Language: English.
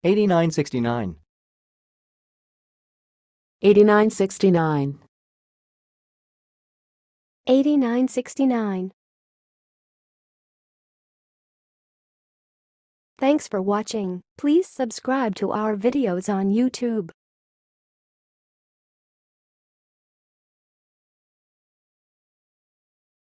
8969. 8969. 8969. Thanks for watching. Please subscribe to our videos on YouTube.